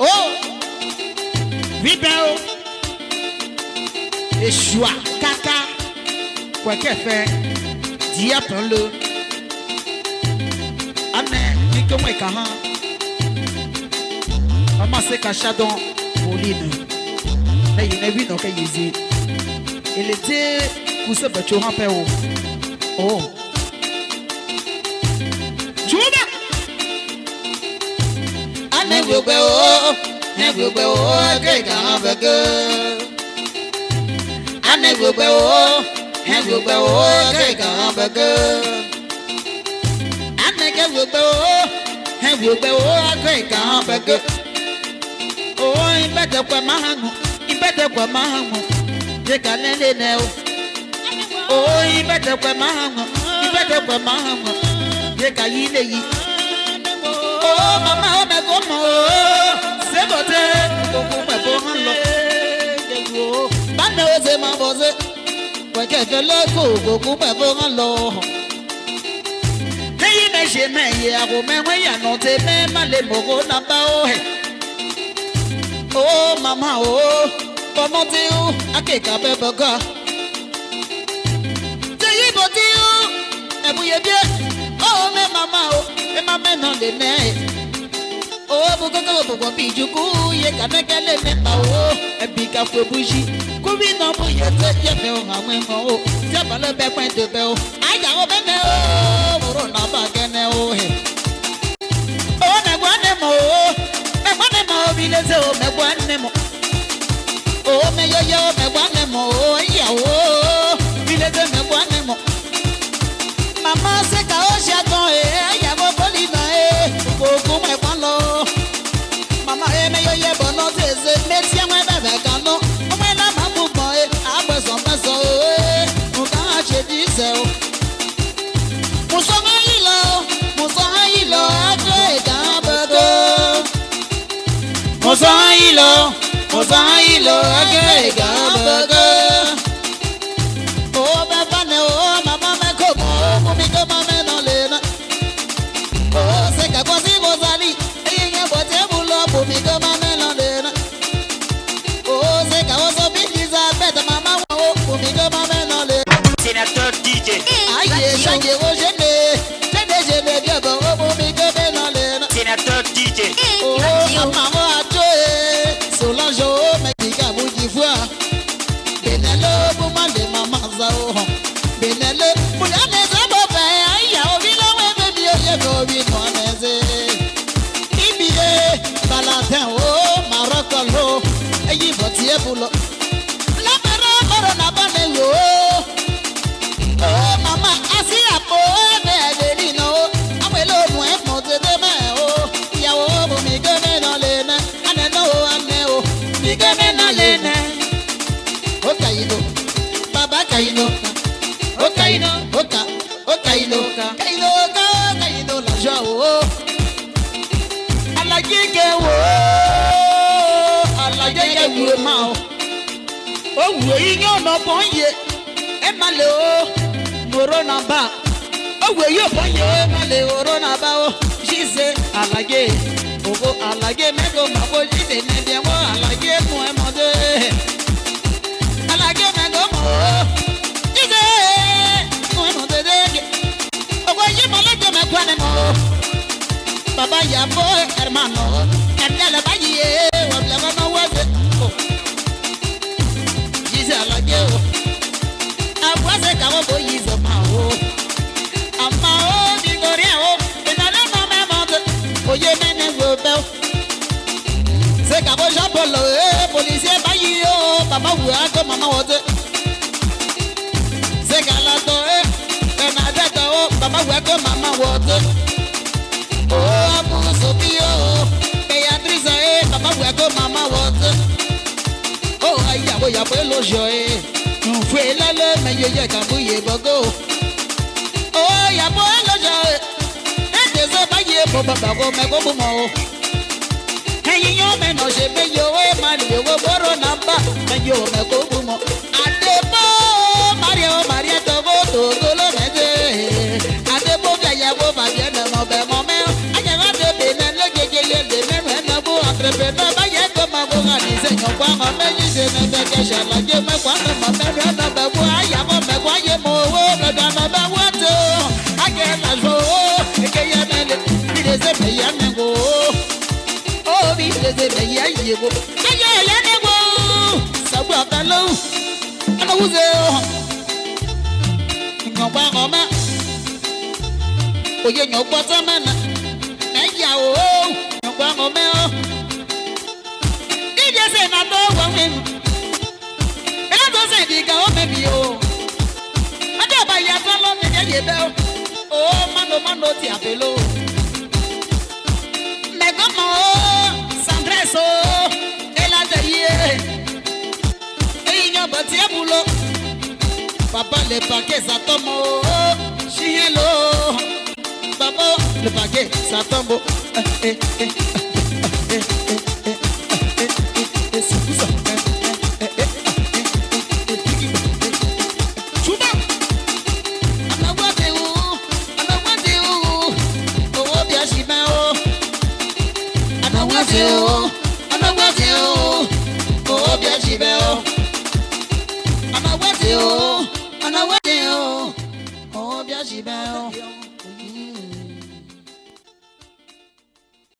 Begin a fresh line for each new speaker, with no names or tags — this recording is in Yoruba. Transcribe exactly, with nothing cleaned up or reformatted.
Oh, Vibel, Eshua, Kaka, quoi qu'elle fait, Diapolo, Anne, Nikomé Kahan, Amassé Kachadon, Pauline, mais il n'est vu non qu'il y il était pour ce petit rappel. Oh, Juba, Anne will go, and will go, okay, can have a girl. Anne will go, and will go, okay, can have a girl. Anne will go, and will go, okay, can have a girl. Oh, you better come on, you better come on. You can let it know. Oh, you better come on, you better come on. You can eat it. Oh, Mama, I'm going to say, but I know it's my boss. What can the local go over law? Hey, mention me, I will remember you are not a man, my little number. Oh, Mama, oh. Comment tu as quelque chose de bon? Tu es beau, tu es beau, bien. Oh, mais maman, mais maman non les nez. Oh, pourquoi tu veux pas piger du coup? Il y a qu'un mec qui les met pas haut. Et puis qu'à faire bougie. Combien non pour y être, y a fait un amour haut. Tiens pas le bec point de belle. Aïe, on va me oh, pour on n'a pas gagné oh. Oh, mais moi n'aime oh, mais moi n'aime oh, il est oh, mais moi n'aime oh. Oh, me yo yo, me guane mo, ya oh, vile de me guane mo. Mama se ka o shaton e, ya mo polina e, koko me kwalo. Mama e me yo ye bono teze, me tia me bebe kano. O me na mabu mo e, abo so me so e, mo ka che di se o. Mo so nga ilo, mo so nga ilo, atre ka bego. Mo so nga ilo. Ozailo agega baga. Oh baba ne oh mama me komo, mumi komo me no lena. Oh se ka kwasi bozali, eyenye bote bulo mumi komo me no lena. Oh se ka oso bigiza beta mama wo mumi komo me no lena. Sénateur D J. Aye chanje wo jene, jene jene bien bon mumi komo me no lena. Sénateur D J. Oh mama Solange me diga buji fwa Benelo bumande mama zao Benelo Mulane zabo fe Aya ovila webe biyo yego bino aneze Ibide Balatin o Marokko lo Eyi boti ebulo La mero moro na bane yo Oh mama asi apo Ebe edeli no Awelo mwe mote de me o Yawo bumi gome no lene Ane no ane o Migame na lene Okaino Baba kaino Okaino Oka Okaino Kaino Oka Kaino la jao Ala gege wo Ala gege wo mao O wo inyo no bonye E male o Moro na ba O wo yo bonye E male oro na ba o Jise ala ge Ogo alage mego mabo jide nebe wo alage mu emode alage mego mo jide mu emode de ogo yi malage me kwane mo baba ya bo hermano kadala baye wo bla no waze jise alage o agwaze ka wo bo yizo ma o ama o digoria o enala no me mode oye mene wo be se ka bo japolo e policier bayi o baba wu ago mama wote se ka la to e na da to o baba wu ago mama wote o abu so bi o Beatrice e baba wu ago mama wote o aya bo ya bo lo jo e nu fue la le me ye ye ka bu ye bogo o ya bo lo jo e e de bayi bo baba go me go bu mo Hey yo me no se me yo e mari yo boro namba me yo me go bu mo adebo Mario Maria to go to go lo me de adebo ya ya go ba bien no be mo me aya ga de be na lo je je le de me me na bu bebe na ba ye ko ma bo ga ni se nyo kwa ma me ni se na be ke sha la je me kwa na ma me me na ba bo aya mo me kwa ye mo wo na da na ba wa to age la jo e ke ye me le bi de se be ya me go o bi de se be ya ye go age ya ne go sa bo ka lo ana wo ze nyo kwa ma ma oye nyo kwa ta ma na na ya o nyo kwa ma me o ije se na to wo mi e na to se di ga o me bi o ade ba ya to lo me je ye be o o mano mano ti apelo me go mo sandreso e la de ye e nyo ba ti abulo papa le paquet ça tombe chien lo papa le paquet ça tombe eh eh eh eh
Oh,